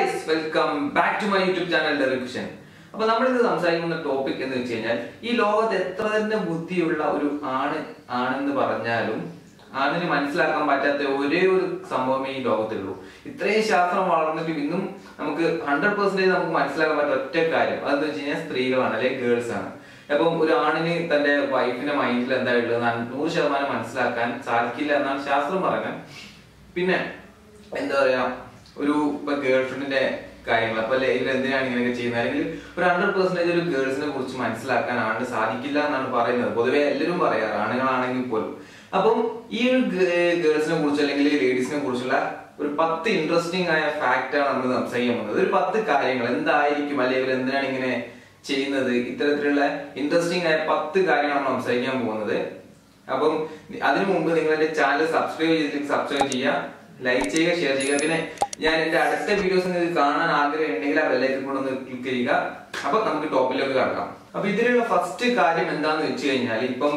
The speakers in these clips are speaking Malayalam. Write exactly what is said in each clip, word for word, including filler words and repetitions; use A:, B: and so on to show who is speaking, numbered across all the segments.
A: guys, welcome back to my YouTube channel Dervision. അപ്പോൾ നമ്മൾ ഇത് സംസാരിക്കുന്ന ടോപ്പിക് എന്ന് വെച്ച് കഴിഞ്ഞാൽ ഈ ലോകത്ത് എത്ര തന്നെ ബുദ്ധിയുള്ള ഒരു ആണ് ആണെന്ന് പറഞ്ഞാലും ആണിന് മനസ്സിലാക്കാൻ പറ്റാത്ത ഒരേ ഒരു സംഭവമേ ഈ ലോകത്തുള്ളൂ. ഇത്രയും ശാസ്ത്രം വളർന്നിട്ടും ഇന്നും നമുക്ക് ഹൺഡ്രഡ് പെർസെന്റേജ് നമുക്ക് മനസ്സിലാക്കാൻ പറ്റുന്ന ഒറ്റ കാര്യം അതെന്ന് വെച്ച് കഴിഞ്ഞാൽ സ്ത്രീകളാണ് അല്ലെങ്കിൽ ഗേൾസ് ആണ്. അപ്പം ഒരു ആണിന് തന്റെ വൈഫിന്റെ മൈൻഡിൽ എന്താ ഉള്ളത് നൂറ് ശതമാനം മനസ്സിലാക്കാൻ സാധിക്കില്ല എന്നാണ് ശാസ്ത്രം പറയുന്നത്. പിന്നെ എന്താ പറയാ ഒരു ഇപ്പൊ ഗേൾ ഫ്രണ്ടിന്റെ കാര്യങ്ങൾ അപ്പൊ ഇവർ എന്തിനാണ് ഇങ്ങനെയൊക്കെ ചെയ്യുന്നത് അല്ലെങ്കിൽ ഒരു ഹൺഡ്രഡ് പെർസെന്റേജ് ഒരു ഗേൾസിനെ കുറിച്ച് മനസ്സിലാക്കാൻ ആണ് സാധിക്കില്ല എന്നാണ് പറയുന്നത്. പൊതുവെ എല്ലാവരും പറയാറ് ആണുങ്ങളാണെങ്കിൽ പോലും. അപ്പം ഈ ഒരു ഗേൾസിനെ കുറിച്ച് അല്ലെങ്കിൽ ലേഡീസിനെ കുറിച്ചുള്ള ഒരു പത്ത് ഇൻട്രസ്റ്റിംഗ് ആയ ഫാക്ട് ആണ് നമ്മൾ സംസാരിക്കാൻ പോകുന്നത്. ഒരു പത്ത് കാര്യങ്ങൾ എന്തായിരിക്കും അല്ലെങ്കിൽ ഇവർ എന്തിനാണ് ഇങ്ങനെ ചെയ്യുന്നത്, ഇത്തരത്തിലുള്ള ഇൻട്രസ്റ്റിംഗ് ആയ പത്ത് കാര്യങ്ങളാണ് സംസാരിക്കാൻ പോകുന്നത്. അപ്പം അതിനു മുമ്പ് നിങ്ങൾ എന്റെ ചാനൽ സബ്സ്ക്രൈബ് ചെയ്തിട്ട് സബ്സ്ക്രൈബ് ചെയ്യുക, ലൈക്ക് ചെയ്യുക, ഷെയർ ചെയ്യുക. പിന്നെ ഞാൻ എന്റെ അടുത്ത വീഡിയോസ് നിങ്ങൾക്ക് കാണാൻ ആഗ്രഹം ഉണ്ടെങ്കിൽ ആ ബെല്ലൈക്കൺ കൂടെ ഒന്ന് ക്ലിക്ക് ചെയ്യുക. അപ്പൊ നമുക്ക് ടോപ്പിലേക്ക് കടക്കാം. അപ്പൊ ഇതിലുള്ള ഫസ്റ്റ് കാര്യം എന്താന്ന് വെച്ച് കഴിഞ്ഞാൽ ഇപ്പം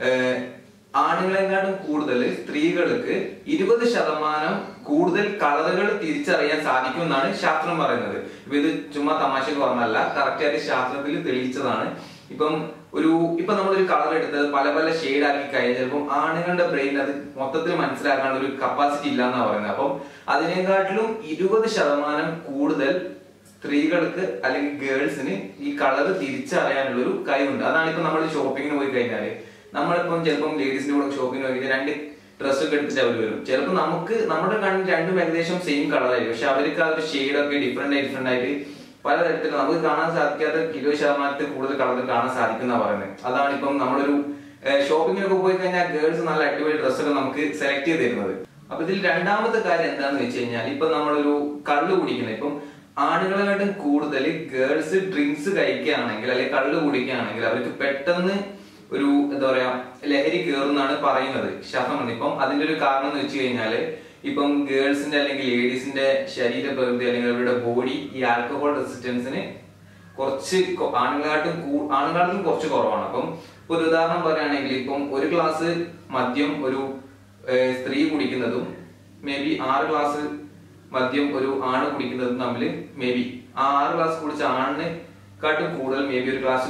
A: ആണുങ്ങളെക്കാളും കൂടുതൽ സ്ത്രീകൾക്ക് ഇരുപത് ശതമാനം കൂടുതൽ കളറുകൾ തിരിച്ചറിയാൻ സാധിക്കും എന്നാണ് ശാസ്ത്രം പറയുന്നത്. ഇപ്പൊ ഇത് ചുമ്മാ തമാശക്ക് പറഞ്ഞല്ല, കറക്റ്റ് ആയിട്ട് ശാസ്ത്രത്തിൽ തെളിയിച്ചതാണ്. ഇപ്പം ഒരു ഇപ്പൊ നമ്മളൊരു കളർ എടുത്തത് പല പല ഷെയ്ഡ് ആക്കി കഴിഞ്ഞാൽ ചിലപ്പം ആണുങ്ങളുടെ ബ്രെയിൻ അത് മൊത്തത്തിൽ മനസ്സിലാക്കാനുള്ള ഒരു കപ്പാസിറ്റി ഇല്ല എന്നാ പറയുന്നത്. അപ്പം അതിനെക്കാട്ടിലും ഇരുപത് ശതമാനം കൂടുതൽ സ്ത്രീകൾക്ക് അല്ലെങ്കിൽ ഗേൾസിന് ഈ കളർ തിരിച്ചറിയാനുള്ള ഒരു കഴിവുണ്ട്. അതാണ് ഇപ്പൊ നമ്മൾ ഷോപ്പിങ്ങിന് പോയി കഴിഞ്ഞാല് നമ്മളിപ്പം ചിലപ്പം ലേഡീസിന്റെ കൂടെ ഷോപ്പിങ്ങിന് പോയി കഴിഞ്ഞാൽ രണ്ട് ഡ്രസ്സ് ഒക്കെ എടുത്തിട്ട് അവർ വരും. ചിലപ്പോൾ നമുക്ക് നമ്മുടെ കണ്ണിൽ രണ്ടും ഏകദേശം സെയിം കളറായിരിക്കും, പക്ഷെ അവർക്ക് ആ ഒരു ഷെയ്ഡ് ഒക്കെ ഡിഫറെന്റ് ആയി ഡിഫറെന്റ് ആയിട്ട് പലതരത്തിൽ നമുക്ക് കാണാൻ സാധിക്കാത്ത ഇരുപത് ശതമാനത്തിൽ കൂടുതൽ കളർ കാണാൻ സാധിക്കുന്ന പറയുന്നത്. അതാണ് ഇപ്പം നമ്മളൊരു ഷോപ്പിങ്ങിനൊക്കെ പോയി കഴിഞ്ഞാൽ ഗേൾസ് നല്ല അടിപൊളി ഡ്രസ്സൊക്കെ നമുക്ക് സെലക്ട് ചെയ്ത് തരുന്നത്. അപ്പൊ ഇതിൽ രണ്ടാമത്തെ കാര്യം എന്താന്ന് വെച്ച് കഴിഞ്ഞാൽ ഇപ്പൊ നമ്മളൊരു കള്ള് കുടിക്കുന്നത് ഇപ്പം ആണുങ്ങളെക്കാട്ടും കൂടുതൽ ഗേൾസ് ഡ്രിങ്ക്സ് കഴിക്കുകയാണെങ്കിൽ അല്ലെങ്കിൽ കള്ള് കുടിക്കുകയാണെങ്കിൽ അവർക്ക് പെട്ടെന്ന് ഒരു എന്താ പറയാ ലഹരി കയറുന്നാണ് പറയുന്നത് ശാസ്ത്രം. ഇപ്പം അതിന്റെ ഒരു കാരണം എന്ന് വെച്ച് കഴിഞ്ഞാല് ഇപ്പം ഗേൾസിന്റെ അല്ലെങ്കിൽ ലേഡീസിന്റെ ശരീര പ്രകൃതി അല്ലെങ്കിൽ അവരുടെ ബോഡി ഈ ആൽക്കഹോൾ റെസിസ്റ്റൻസിന് കുറച്ച് ആണുങ്ങളാട്ടും ആണുങ്ങളാട്ടും കുറച്ച് കുറവാണ്. അപ്പം ഒരു ഉദാഹരണം പറയുകയാണെങ്കിൽ ഇപ്പം ഒരു ഗ്ലാസ് മദ്യം ഒരു സ്ത്രീ കുടിക്കുന്നതും മേ ബി ആറ് ഗ്ലാസ് മദ്യം ഒരു ആണ് കുടിക്കുന്നതും തമ്മിൽ മേ ബി ആ ആറ് ഗ്ലാസ് കുടിച്ച ആണിന് കാട്ടും കൂടുതൽ മേ ബി ഒരു ഗ്ലാസ്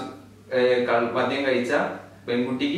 A: മദ്യം കഴിച്ച പെൺകുട്ടിക്ക്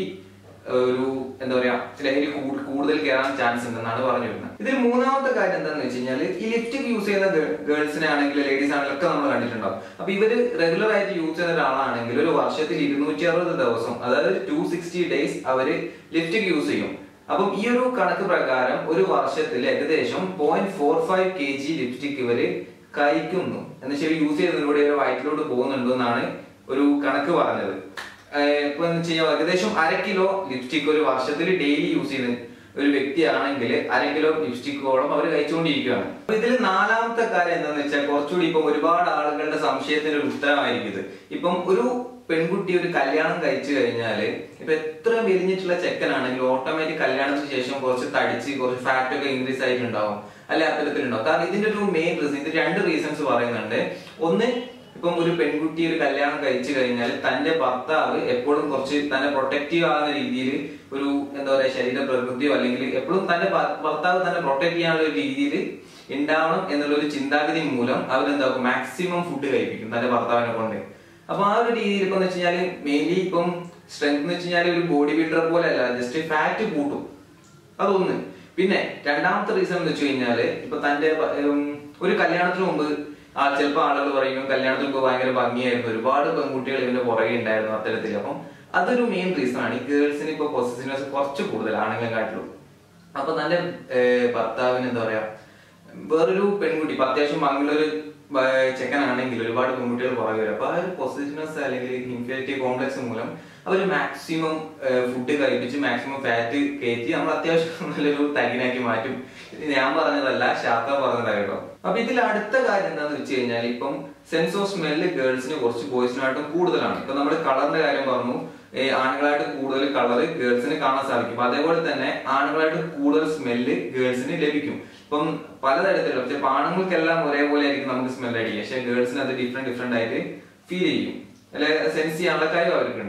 A: ഒരു എന്താ പറയാ ലഹരി കൂടുതൽ കയറാൻ ചാൻസ് ഉണ്ടെന്നാണ് പറഞ്ഞു വരുന്നത്. ഇതിൽ മൂന്നാമത്തെ കാര്യം എന്താണെന്ന് വെച്ച് കഴിഞ്ഞാൽ ഈ ലിപ്സ്റ്റിക് യൂസ് ചെയ്യുന്ന ഗേൾസിനെ ആണെങ്കിൽ ലേഡീസ് ആണെങ്കിലും ഒക്കെ നമ്മൾ കണ്ടിട്ടുണ്ടാവും. അപ്പൊ ഇവര് റെഗുലർ ആയിട്ട് യൂസ് ചെയ്യുന്ന ഒരാളാണെങ്കിൽ ഒരു വർഷത്തിൽ ഇരുന്നൂറ്റി അറുപത് ദിവസം അതായത് ടു സിക്സ്റ്റി ഡേയ്സ് അവര് ലിപ്സ്റ്റിക് യൂസ് ചെയ്യും. അപ്പം ഈ ഒരു കണക്ക് പ്രകാരം ഒരു വർഷത്തിൽ ഏകദേശം point four five K G lipstick ഇവര് കഴിക്കുന്നു എന്ന് വെച്ചാൽ യൂസ് ചെയ്യുന്നതിലൂടെ ഇവർ വയറ്റിലോട്ട് പോകുന്നുണ്ടോ എന്നാണ് ഒരു കണക്ക് പറഞ്ഞത്. ഇപ്പൊ എന്ന് വെച്ച് കഴിഞ്ഞാൽ ഏകദേശം അര കിലോ ലിപ്സ്റ്റിക് ഒരു വർഷത്തിൽ ഡെയിലി യൂസ് ചെയ്യുന്ന ഒരു വ്യക്തിയാണെങ്കിൽ അര കിലോ ലിപ്സ്റ്റിക്കോളം അവർ കഴിച്ചുകൊണ്ടിരിക്കുകയാണ്. അപ്പൊ ഇതിൽ നാലാമത്തെ കാര്യം എന്താണെന്ന് വെച്ചാൽ കുറച്ചുകൂടി ഇപ്പം ഒരുപാട് ആളുകളുടെ സംശയത്തിന് ഒരു ഉത്തരമായിരിക്കും ഇത്. ഇപ്പം ഒരു പെൺകുട്ടി ഒരു കല്യാണം കഴിച്ചു കഴിഞ്ഞാല് ഇപ്പൊ എത്ര മെലിഞ്ഞിട്ടുള്ള ചെക്കനാണെങ്കിലും ഓട്ടോമാറ്റിക് കല്യാണത്തിന് ശേഷം കുറച്ച് തടിച്ച് കുറച്ച് ഫാറ്റ് ഒക്കെ ഇൻക്രീസ് ആയിട്ടുണ്ടാവും അല്ലെ അത്തരത്തിലുണ്ടാവും. കാരണം ഇതിന്റെ ഒരു മെയിൻ റീസൺ ഇത് രണ്ട് റീസൺസ് പറയുന്നുണ്ട്. ഒന്ന് ഇപ്പം ഒരു പെൺകുട്ടി ഒരു കല്യാണം കഴിച്ചു കഴിഞ്ഞാൽ തന്റെ ഭർത്താവ് എപ്പോഴും കുറച്ച് തന്നെ പ്രൊട്ടക്റ്റീവ് ആകുന്ന രീതിയിൽ ഒരു എന്താ പറയാ ശരീര പ്രകൃതിയോ അല്ലെങ്കിൽ എപ്പോഴും തന്റെ ഭർത്താവ് തന്നെ പ്രൊട്ടക്ട് ചെയ്യാനുള്ള ഒരു രീതിയിൽ ഉണ്ടാവണം എന്നുള്ള ഒരു ചിന്താഗതി മൂലം അവരെന്താക്കും മാക്സിമം ഫുഡ് കഴിപ്പിക്കും തന്റെ ഭർത്താവിനെ കൊണ്ട്. അപ്പൊ ആ ഒരു രീതിയിൽ ഇപ്പൊ എന്ന് വെച്ച് കഴിഞ്ഞാല് മെയിൻലി ഇപ്പം സ്ട്രെങ്ത് എന്ന് വെച്ച് കഴിഞ്ഞാൽ ഒരു ബോഡി ബിൽഡർ പോലെ അല്ല, ജസ്റ്റ് ഫാറ്റ് കൂട്ടും. അതൊന്ന്. പിന്നെ രണ്ടാമത്തെ റീസൺ എന്ന് വെച്ച് കഴിഞ്ഞാല് ഇപ്പൊ തന്റെ ഒരു കല്യാണത്തിന് മുമ്പ് ആ ചിലപ്പോൾ ആളുകൾ പറയും കല്യാണത്തിന് മുമ്പ് ഭയങ്കര ഭംഗിയായിരുന്നു, ഒരുപാട് പെൺകുട്ടികൾ ഇതിന്റെ പുറകെ ഉണ്ടായിരുന്നു അത്തരത്തിൽ. അപ്പം അതൊരു മെയിൻ റീസൺ ആണ്. ഈ ഗേൾസിന് ഇപ്പൊ പൊസസീവ്നെസ് കുറച്ച് കൂടുതൽ ആണുങ്ങളെക്കാട്ടിലും. അപ്പൊ തന്റെ ഭർത്താവിന് എന്താ പറയാ വേറൊരു പെൺകുട്ടി ഇപ്പൊ അത്യാവശ്യം ഭംഗിയുള്ളൊരു ചെക്കനാണെങ്കിൽ ഒരുപാട് പെൺകുട്ടികൾ പുറകെ വരും. അപ്പൊ ആ ഒരു പൊസസീവ്നെസ് അല്ലെങ്കിൽ ഇൻഫീരിയോറിറ്റി കോംപ്ലക്സ് മൂലം അവര് മാക്സിമം ഫുഡ് കഴിപ്പിച്ച് മാക്സിമം ഫാറ്റ് കയറ്റി നമ്മൾ അത്യാവശ്യം നല്ലൊരു തകിനാക്കി മാറ്റും. ഇത് ഞാൻ പറഞ്ഞതല്ല, ശാസ്ത്രം പറഞ്ഞതായിട്ടോ. അപ്പൊ ഇതിൽ അടുത്ത കാര്യം എന്താന്ന് വെച്ച് കഴിഞ്ഞാൽ ഇപ്പം സെൻസ് ഓഫ് സ്മെല്ല് ഗേൾസിന് കുറച്ച് ബോയ്സിനായിട്ടും കൂടുതലാണ്. ഇപ്പൊ നമ്മുടെ കളറിന്റെ കാര്യം പറഞ്ഞു, ആണുങ്ങളായിട്ട് കൂടുതൽ കളർ ഗേൾസിന് കാണാൻ സാധിക്കും. അതേപോലെ തന്നെ ആണുങ്ങളായിട്ട് കൂടുതൽ സ്മെല്ല് ഗേൾസിന് ലഭിക്കും. ഇപ്പം പലതരത്തിലുള്ള ചിലപ്പോൾ ആണുങ്ങൾക്കെല്ലാം ഒരേപോലെ ആയിരിക്കും നമുക്ക് സ്മെല്ല് അടിക്കുക, പക്ഷെ ഗേൾസിന് അത് ഡിഫറെന്റ് ഡിഫറെന്റ് ആയിട്ട് ഫീൽ ചെയ്യും അല്ലെ സെൻസ് ചെയ്യാനുള്ള കാര്യം അവർക്കുണ്ട്.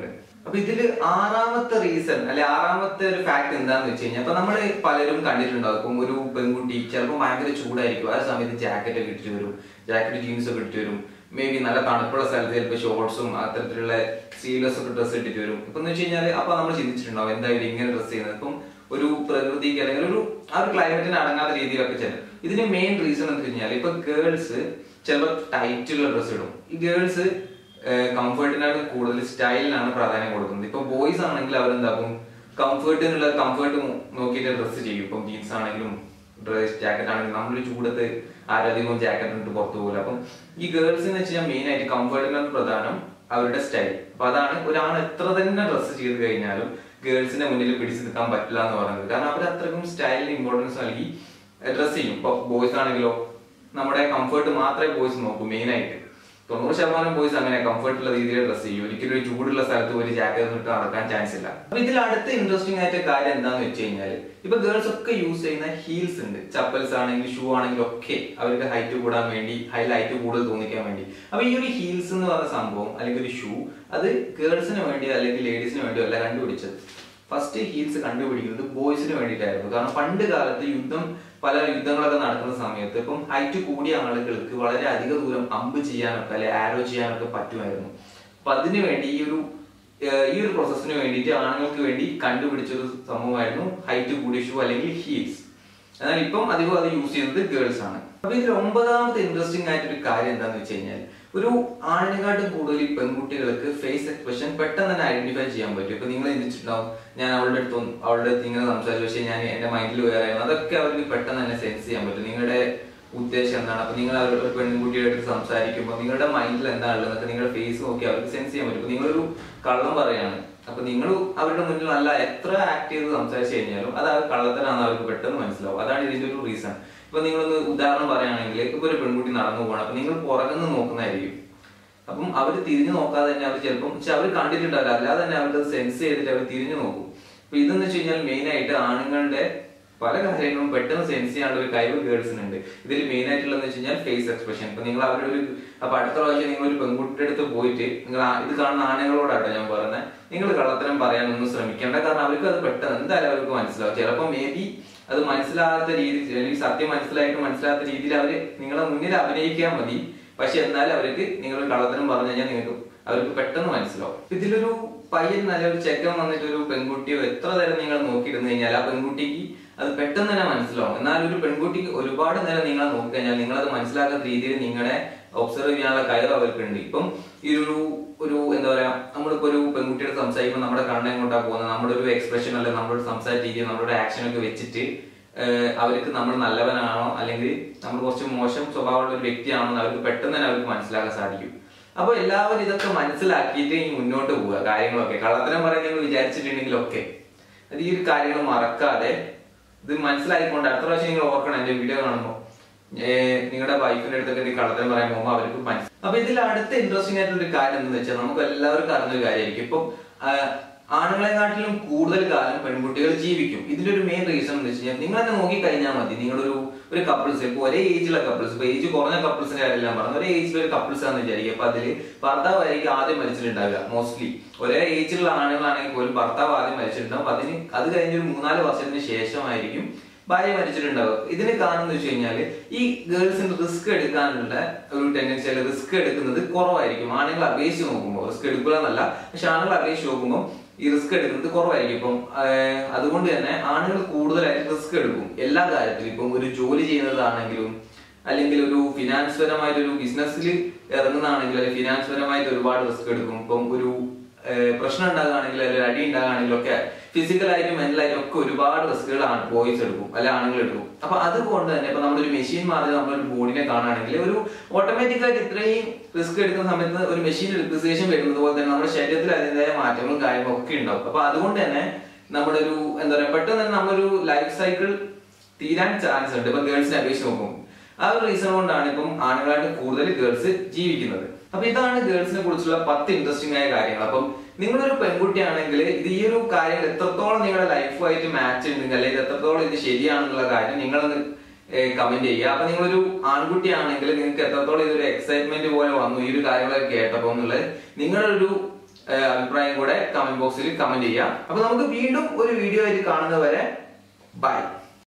A: അപ്പൊ ഇതില് ആറാമത്തെ റീസൺ അല്ലെ ആറാമത്തെ ഒരു ഫാക്ട് എന്താന്ന് വെച്ച് കഴിഞ്ഞാൽ, അപ്പൊ നമ്മൾ പലരും കണ്ടിട്ടുണ്ടാവും. ഇപ്പം ഒരു പെൺകുട്ടി ചിലപ്പോൾ ഭയങ്കര ചൂടായിരിക്കും, ആ സമയത്ത് ജാക്കറ്റ് ഒക്കെ ഇട്ടിട്ട് വരും, ജാക്കറ്റ് ജീൻസ് ഒക്കെ ഇട്ടിട്ട് വരും. മേ ബി നല്ല തണുപ്പുള്ള സ്ഥലത്ത് ചിലപ്പോൾ ഷോർട്സും അത്തരത്തിലുള്ള സ്ലീവ്ലെസ് ഒക്കെ ഡ്രസ്സ് ഇട്ടിട്ട് വരും. ഇപ്പൊ എന്ന് വെച്ച് കഴിഞ്ഞാൽ അപ്പൊ നമ്മൾ ചിന്തിച്ചിട്ടുണ്ടാവും എന്തായാലും ഇങ്ങനെ ഡ്രസ്സ് ചെയ്യുന്നത്. ഇപ്പം ഒരു പ്രകൃതിക്ക് അല്ലെങ്കിൽ ഒരു ആ ഒരു ക്ലൈമറ്റിന് അടങ്ങാത്ത രീതിയിലൊക്കെ ചെല്ലും. ഇതിന് മെയിൻ റീസൺ എന്ന് വെച്ച് കഴിഞ്ഞാൽ ഇപ്പൊ ഗേൾസ് ചിലപ്പോൾ ടൈറ്റുള്ള ഡ്രസ്സ് ഇടും. ഈ ഗേൾസ് കംഫർട്ടിനാണ് കൂടുതൽ സ്റ്റൈലിനാണ് പ്രാധാന്യം കൊടുക്കുന്നത്. ഇപ്പൊ ബോയ്സ് ആണെങ്കിൽ അവരെന്താക്കും, കംഫർട്ടിനുള്ള കംഫർട്ട് നോക്കിയിട്ട് ഡ്രസ്സ് ചെയ്യും. ഇപ്പം ജീൻസ് ആണെങ്കിലും ഡ്രസ് ജാക്കറ്റ് ആണെങ്കിലും നമ്മളൊരു ചൂടത്ത് ആരധികവും ജാക്കറ്റ് ഇട്ട് പുറത്തു പോകില്ല. അപ്പം ഈ ഗേൾസ് എന്ന് വെച്ച് കഴിഞ്ഞാൽ മെയിൻ ആയിട്ട് കംഫർട്ടിനാണ് പ്രധാനം, അവരുടെ സ്റ്റൈൽ. അപ്പൊ അതാണ് ഒരാൾ എത്ര തന്നെ ഡ്രസ്സ് ചെയ്ത് കഴിഞ്ഞാലും ഗേൾസിന്റെ മുന്നിൽ പിടിച്ചു നിൽക്കാൻ പറ്റില്ല എന്ന് പറയുന്നത്. കാരണം അവർ അത്രക്കും സ്റ്റൈലിന് ഇമ്പോർട്ടൻസ് നൽകി ഡ്രസ് ചെയ്യും. ഇപ്പൊ ബോയ്സ് ആണെങ്കിലോ നമ്മുടെ കംഫർട്ട് മാത്രമേ ബോയ്സ് നോക്കൂ. മെയിൻ ആയിട്ട് തൊണ്ണൂറ് ശതമാനം ബോയ്സ് അങ്ങനെ കംഫർട്ടുള്ള രീതിയിൽ ഡ്രസ് ചെയ്യും. ഒരിക്കലും ഒരു ചൂടുള്ള സ്ഥലത്ത് ഒരു ജാക്കറ്റ് ഇട്ട് നടക്കാൻ ചാൻസ് ഇല്ല. അപ്പൊ ഇതിൽ അടുത്ത ഇൻട്രസ്റ്റിംഗ് ആയിട്ട് കാര്യം എന്താന്ന് വെച്ച് കഴിഞ്ഞാൽ, ഇപ്പൊ ഗേൾസ് ഒക്കെ യൂസ് ചെയ്യുന്ന ഹീൽസ് ഉണ്ട്. ചപ്പൽസ് ആണെങ്കിലും ഷൂ ആണെങ്കിലും ഒക്കെ അവർക്ക് ഹൈറ്റ് കൂടാൻ വേണ്ടി, ഹൈ ഹൈറ്റ് കൂടുതൽ തോന്നിക്കാൻ വേണ്ടി. അപ്പൊ ഈ ഒരു ഹീൽസ് എന്ന് പറഞ്ഞ സംഭവം അല്ലെങ്കിൽ ഒരു ഷൂ അത് ഗേൾസിന് വേണ്ടി അല്ലെങ്കിൽ ലേഡീസിന് വേണ്ടി അല്ല കണ്ടുപിടിച്ചത്. ഫസ്റ്റ് ഹീൽസ് കണ്ടുപിടിക്കുന്നത് ബോയ്സിന് വേണ്ടിയിട്ടായിരുന്നു. കാരണം പണ്ട് കാലത്ത് യുദ്ധം പല യുദ്ധങ്ങളൊക്കെ നടക്കുന്ന സമയത്ത് ഇപ്പം ഹൈറ്റ് കൂടിയ ആളുകൾക്ക് വളരെ അധിക ദൂരം അമ്പ് ചെയ്യാനൊക്കെ അല്ലെ ആരോ ചെയ്യാനൊക്കെ പറ്റുമായിരുന്നു. അപ്പൊ അതിനു വേണ്ടി ഈ ഒരു ഈ ഒരു പ്രോസസ്സിന് വേണ്ടിയിട്ട് ആണുങ്ങൾക്ക് വേണ്ടി കണ്ടുപിടിച്ചൊരു സംഭവമായിരുന്നു ഹൈറ്റ് കൂടിയ ഷൂ അല്ലെങ്കിൽ ഹീൽസ്. എന്നാൽ ഇപ്പം അധികം അത് യൂസ് ചെയ്യുന്നത് ഗേൾസ് ആണ്. അപ്പൊ ഇതിൽ ഒമ്പതാമത്തെ ഇൻട്രസ്റ്റിംഗ് ആയിട്ടൊരു കാര്യം എന്താന്ന് വെച്ച് കഴിഞ്ഞാൽ, ഒരു ആണിനെക്കാട്ടും കൂടുതൽ ഈ പെൺകുട്ടികൾക്ക് ഫേസ് എക്സ്പ്രഷൻ പെട്ടെന്ന് തന്നെ ഐഡന്റിഫൈ ചെയ്യാൻ പറ്റും. ഇപ്പൊ നിങ്ങൾ ചിന്തിച്ചിട്ടുണ്ടാവും, ഞാൻ അവളുടെ അടുത്ത് അവളുടെ അടുത്ത് ഇങ്ങനെ സംസാരിച്ചു പക്ഷേ ഞാൻ എന്റെ മൈൻഡിൽ വേറെ, അതൊക്കെ അവർക്ക് പെട്ടെന്ന് തന്നെ സെൻസ് ചെയ്യാൻ പറ്റും. നിങ്ങളുടെ ഉദ്ദേശം എന്താണ്, അപ്പൊ നിങ്ങൾ അവരുടെ പെൺകുട്ടിയുടെ അടുത്ത് സംസാരിക്കുമ്പോൾ നിങ്ങളുടെ മൈൻഡിൽ എന്താണുള്ളത് എന്നൊക്കെ നിങ്ങളുടെ ഫേസ് നോക്കി അവർക്ക് സെൻസ് ചെയ്യാൻ പറ്റും. നിങ്ങളൊരു കള്ളം പറയാണ്, അപ്പൊ നിങ്ങൾ അവരുടെ മുന്നിൽ നല്ല എത്ര ആക്ട് ചെയ്ത് സംസാരിച്ചു കഴിഞ്ഞാലും അത് ആ കള്ളത്തരാണെന്ന് അവർക്ക് പെട്ടെന്ന് മനസ്സിലാവും. അതാണ് ഇതിന്റെ ഒരു റീസൺ. ഇപ്പൊ നിങ്ങളൊന്ന് ഉദാഹരണം പറയുകയാണെങ്കിൽ, ഇപ്പൊ ഒരു പെൺകുട്ടി നടന്നു പോകണം, അപ്പൊ നിങ്ങൾ പുറകുന്ന് നോക്കുന്നതായിരിക്കും. അപ്പം അവർ തിരിഞ്ഞു നോക്കാതെ തന്നെ അവർ ചിലപ്പം പക്ഷെ അവർ കണ്ടിട്ടുണ്ടാവില്ല, അല്ലാതെ തന്നെ അവർക്ക് സെൻസ് ചെയ്തിട്ട് അവർ തിരിഞ്ഞു നോക്കും. അപ്പൊ ഇതെന്ന് വെച്ച് കഴിഞ്ഞാൽ മെയിൻ ആയിട്ട് ആണുങ്ങളുടെ പല കാര്യങ്ങളും പെട്ടെന്ന് സെൻസ് ചെയ്യാനുള്ള ഒരു കഴിവ് ഗേൾസിനുണ്ട്. ഇതിൽ മെയിൻ ആയിട്ടുള്ളതെന്ന് വെച്ച് കഴിഞ്ഞാൽ ഫേസ് എക്സ്പ്രഷൻ. ഇപ്പൊ നിങ്ങൾ അവരുടെ ഒരു അപ്പൊ അടുത്ത പ്രാവശ്യം നിങ്ങൾ ഒരു പെൺകുട്ടിയുടെ അടുത്ത് പോയിട്ട് നിങ്ങൾ ഇത് കാണുന്ന ആണുങ്ങളോടാട്ടോ ഞാൻ പറയുന്നത്, നിങ്ങൾ കള്ളത്തരം പറയാനൊന്നും ശ്രമിക്കേണ്ട. കാരണം അവർക്ക് അത് പെട്ടെന്ന് എന്തായാലും അവർക്ക് മനസ്സിലാവും. ചിലപ്പോൾ മേ ബി അത് മനസ്സിലാകാത്ത രീതി അല്ലെങ്കിൽ സത്യം മനസ്സിലായിട്ട് മനസ്സിലാത്ത രീതിയിൽ അവര് നിങ്ങളെ മുന്നിൽ അഭിനയിക്കാൻ മതി. പക്ഷെ എന്നാലും അവർക്ക് നിങ്ങൾ കള്ളത്തരം പറഞ്ഞു കഴിഞ്ഞാൽ നിങ്ങൾക്ക് അവർക്ക് പെട്ടെന്ന് മനസ്സിലാവും. ഇതിലൊരു പയ്യൻ നല്ലൊരു ചെക്കൻ വന്നിട്ട് ഒരു പെൺകുട്ടിയോ എത്ര നേരം നിങ്ങൾ നോക്കിയിരുന്നു കഴിഞ്ഞാൽ ആ പെൺകുട്ടിക്ക് അത് പെട്ടെന്ന് തന്നെ മനസ്സിലാവും. എന്നാൽ ഒരു പെൺകുട്ടിക്ക് ഒരുപാട് നേരം നിങ്ങളെ നോക്കി കഴിഞ്ഞാൽ നിങ്ങളത് മനസ്സിലാക്കുന്ന രീതിയിൽ നിങ്ങളെ ഒബ്സർവ് ചെയ്യാനുള്ള കഴിവ് അവർക്കുണ്ട്. ഇപ്പം ഈ ഒരു ഒരു എന്താ പറയാ, നമ്മളിപ്പോ ഒരു പെൺകുട്ടിയോട് സംസാരിക്കുമ്പോൾ നമ്മുടെ കണ്ണ് എങ്ങോട്ടാ പോകുന്നത്, നമ്മുടെ ഒരു എക്സ്പ്രഷൻ അല്ലെ നമ്മുടെ സംസാര രീതി നമ്മുടെ ആക്ഷൻ ഒക്കെ വെച്ചിട്ട് അവർക്ക് നമ്മൾ നല്ലവനാണോ അല്ലെങ്കിൽ നമ്മൾ കുറച്ച് മോശം സ്വഭാവമുള്ള ഒരു വ്യക്തിയാണോ എന്ന് അവർക്ക് പെട്ടെന്ന് തന്നെ അവർക്ക് മനസ്സിലാക്കാൻ സാധിക്കും. അപ്പൊ എല്ലാവരും ഇതൊക്കെ മനസ്സിലാക്കിയിട്ട് ഈ മുന്നോട്ട് പോവുക. കാര്യങ്ങളൊക്കെ കള്ളത്തരം പറയുന്നത് വിചാരിച്ചിട്ടുണ്ടെങ്കിലൊക്കെ അത് ഈ ഒരു കാര്യങ്ങൾ മറക്കാതെ ഇത് മനസ്സിലാക്കിക്കൊണ്ട് അടുത്ത പ്രാവശ്യം നിങ്ങൾ ഓർക്കണം എന്റെ വീഡിയോ കാണുമ്പോൾ നിങ്ങളുടെ വൈഫിന്റെ അടുത്തൊക്കെ കള്ളത്തരം പറയാൻ പോകുമ്പോൾ അവർക്ക് മനസ്സിലാവും. അപ്പൊ ഇതിൽ അടുത്ത ഇൻട്രസ്റ്റിംഗ് ആയിട്ടുള്ള ഒരു കാര്യം എന്താണെന്ന് വെച്ചാൽ, നമുക്ക് എല്ലാവർക്കും അറിഞ്ഞൊരു കാര്യമായിരിക്കും, ഇപ്പം ആണുങ്ങളെക്കാട്ടിലും കൂടുതൽ കാലം പെൺകുട്ടികൾ ജീവിക്കും. ഇതിലൊരു മെയിൻ റീസൺ എന്ന് വെച്ച് കഴിഞ്ഞാൽ നിങ്ങൾ തന്നെ നോക്കി കഴിഞ്ഞാൽ മതി. നിങ്ങളൊരു ഒരു കപ്പിൾസ് ഇപ്പൊ ഒരേ ഏജിലുള്ള കപ്പിൾസ്, ഇപ്പൊ ഏജ് കുറഞ്ഞ കപ്പിൾസിന്റെ കാര്യമെല്ലാം പറഞ്ഞു, ഒരേ ഏജിലുള്ള ഒരു കപ്പിൾസ് ആണെന്ന് വിചാരിക്കുക. അപ്പൊ അതില് ഭർത്താവായിരിക്കും ആദ്യം മരിച്ചിട്ടുണ്ടാവുക. മോസ്റ്റ്ലി ഒരേ ഏജിലുള്ള ആണുങ്ങളാണെങ്കിൽ പോലും ഭർത്താവ് ആദ്യം മരിച്ചിട്ടുണ്ടാവും. അതിന് അത് കഴിഞ്ഞൊരു മൂന്നാല് വർഷത്തിന് ശേഷമായിരിക്കും ഭാര്യ മരിച്ചിട്ടുണ്ടാവുക. ഇതിന് കാരണം എന്ന് വെച്ച് കഴിഞ്ഞാൽ ഈ ഗേൾസിന് റിസ്ക് എടുക്കാനുള്ള ഒരു ടെൻഡൻസി അല്ലെങ്കിൽ റിസ്ക് എടുക്കുന്നത് കുറവായിരിക്കും. ആണുങ്ങൾ അപേക്ഷിച്ച് നോക്കുമ്പോൾ റിസ്ക് എടുക്കുക എന്നല്ല, പക്ഷെ ആണുങ്ങൾ അപേക്ഷിച്ച് നോക്കുമ്പോൾ ഈ റിസ്ക് എടുക്കുന്നത് കുറവായിരിക്കും. ഇപ്പം അതുകൊണ്ട് തന്നെ ആണുങ്ങൾ കൂടുതലായിട്ട് റിസ്ക് എടുക്കും എല്ലാ കാര്യത്തിലും. ഇപ്പം ഒരു ജോലി ചെയ്യുന്നതാണെങ്കിലും അല്ലെങ്കിൽ ഒരു ഫിനാൻസ് പരമായിട്ട് ഒരു ബിസിനസ്സിൽ ഇറങ്ങുന്നതാണെങ്കിലും അല്ലെങ്കിൽ ഫിനാൻസ് പരമായിട്ട് ഒരുപാട് റിസ്ക് എടുക്കും. ഇപ്പം ഒരു പ്രശ്നം ഉണ്ടാകുകയാണെങ്കിൽ അല്ലെങ്കിൽ അടി ഉണ്ടാകുകയാണെങ്കിലും ഒക്കെ ഫിസിക്കലായിട്ടും മെന്റലായിട്ടും ഒക്കെ ഒരുപാട് റിസ്കുകളാണ് ബോയ്സ് എടുക്കും അല്ലെ ആണുങ്ങൾ എടുക്കും. അപ്പൊ അതുകൊണ്ട് തന്നെ ഇപ്പൊ നമ്മളൊരു മെഷീൻ മാറി നമ്മളൊരു ബോഡിനെ കാണുകയാണെങ്കിൽ ഒരു ഓട്ടോമാറ്റിക്കായിട്ട് ഇത്രയും റിസ്ക് എടുക്കുന്ന സമയത്ത് ഒരു മെഷീൻ റിക്വസേഷൻ വരുന്നത് പോലെ തന്നെ നമ്മുടെ ശരീരത്തിൽ അതിൻ്റെതായ മാറ്റങ്ങളും കാര്യങ്ങളും ഒക്കെ ഉണ്ടാവും. അപ്പൊ അതുകൊണ്ട് തന്നെ നമ്മുടെ ഒരു എന്താ പറയാ പെട്ടെന്ന് തന്നെ നമ്മളൊരു ലൈഫ് സൈക്കിൾ തീരാൻ ചാൻസ് ഉണ്ട്. ഇപ്പൊ ഗേൾസിനെ അപേക്ഷിച്ച് നോക്കും. ആ ഒരു റീസൺ കൊണ്ടാണ് ഇപ്പം ആണുങ്ങളായിട്ട് കൂടുതൽ ഗേൾസ് ജീവിക്കുന്നത്. അപ്പൊ ഇതാണ് ഗേൾസിനെ കുറിച്ചുള്ള പത്ത് ഇൻട്രസ്റ്റിംഗ് ആയ കാര്യങ്ങൾ. അപ്പം നിങ്ങളൊരു പെൺകുട്ടിയാണെങ്കിൽ ഇത് ഈ ഒരു കാര്യം എത്രത്തോളം നിങ്ങളുടെ ലൈഫുമായിട്ട് മാച്ച് ഉണ്ടെങ്കിൽ അല്ലെങ്കിൽ എത്രത്തോളം ഇത് ശരിയാണെന്നുള്ള കാര്യം നിങ്ങളൊന്ന് കമന്റ് ചെയ്യുക. അപ്പൊ നിങ്ങളൊരു ആൺകുട്ടിയാണെങ്കിൽ നിങ്ങൾക്ക് എത്രത്തോളം ഇതൊരു എക്സൈറ്റ്മെന്റ് പോലെ വന്നു ഈ ഒരു കാര്യങ്ങളൊക്കെ കേട്ടപ്പോ എന്നുള്ളത് നിങ്ങളൊരു അഭിപ്രായം കൂടെ കമന്റ് ബോക്സിൽ കമന്റ് ചെയ്യാം. അപ്പൊ നമുക്ക് വീണ്ടും ഒരു വീഡിയോ ആയിട്ട് കാണുന്നവരെ ബൈ.